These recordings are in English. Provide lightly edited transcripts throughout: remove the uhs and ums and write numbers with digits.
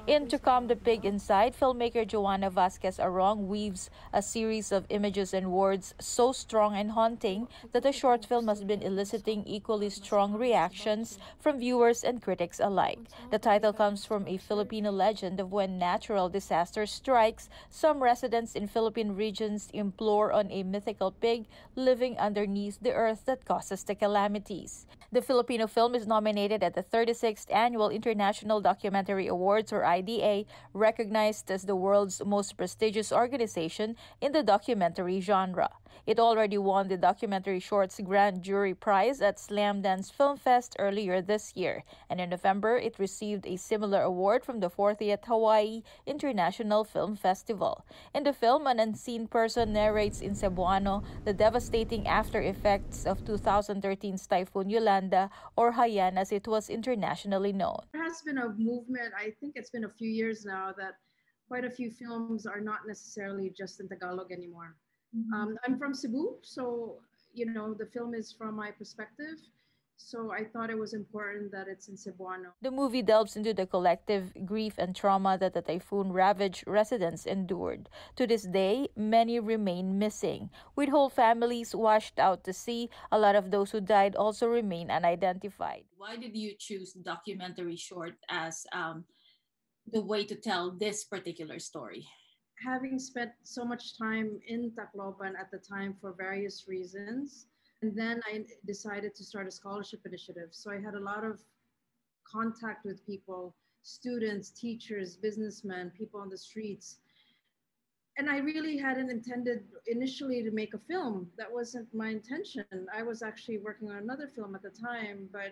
In To Calm the Pig Inside, filmmaker Joanna Vasquez Arong weaves a series of images and words so strong and haunting that the short film has been eliciting equally strong reactions from viewers and critics alike. The title comes from a Filipino legend of when natural disaster strikes, some residents in Philippine regions implore on a mythical pig living underneath the earth that causes the calamities. The Filipino film is nominated at the 36th Annual International Documentary Awards, or IDA, recognized as the world's most prestigious organization in the documentary genre. It already won the Documentary Shorts Grand Jury Prize at Slam Dance Film Fest earlier this year, and in November it received a similar award from the 40th Hawaii International Film Festival. In the film, an unseen person narrates in Cebuano the devastating after effects of 2013's Typhoon Yolanda, or Haiyan as it was internationally known. There has been a movement, I think it's been a few years now, that quite a few films are not necessarily just in Tagalog anymore. I'm from Cebu, so the film is from my perspective. So I thought it was important that it's in Cebuano. The movie delves into the collective grief and trauma that the typhoon ravaged residents endured. To this day, many remain missing. With whole families washed out to sea, a lot of those who died also remain unidentified. Why did you choose documentary short as the way to tell this particular story? Having spent so much time in Tacloban at the time for various reasons, and then I decided to start a scholarship initiative. So I had a lot of contact with people, students, teachers, businessmen, people on the streets. And I really hadn't intended initially to make a film. That wasn't my intention. I was actually working on another film at the time, but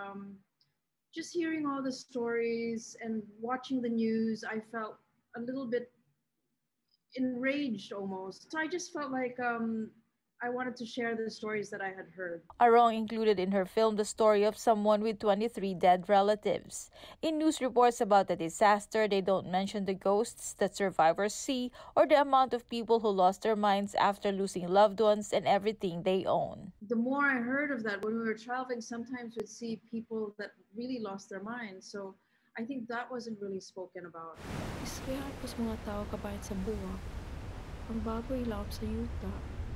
just hearing all the stories and watching the news, I felt a little bit enraged almost. So I just felt like I wanted to share the stories that I had heard. Arong included in her film the story of someone with 23 dead relatives. In news reports about the disaster, they don't mention the ghosts that survivors see or the amount of people who lost their minds after losing loved ones and everything they own. The more I heard of that, when we were traveling, sometimes we'd see people that really lost their minds. So I think that wasn't really spoken about. Mga tao kabayad sa buwak. Ang bago ilawap sa yuta.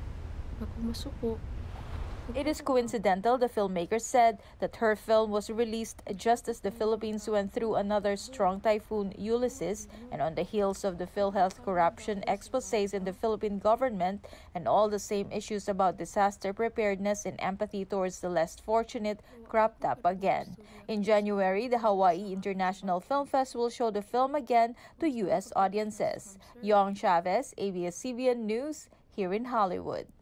It is coincidental, the filmmaker said, that her film was released just as the Philippines went through another strong typhoon, Ulysses, and on the heels of the PhilHealth corruption exposés in the Philippine government and all the same issues about disaster preparedness and empathy towards the less fortunate cropped up again. In January, the Hawaii International Film Fest will show the film again to U.S. audiences. Yong Chavez, ABS-CBN News, here in Hollywood.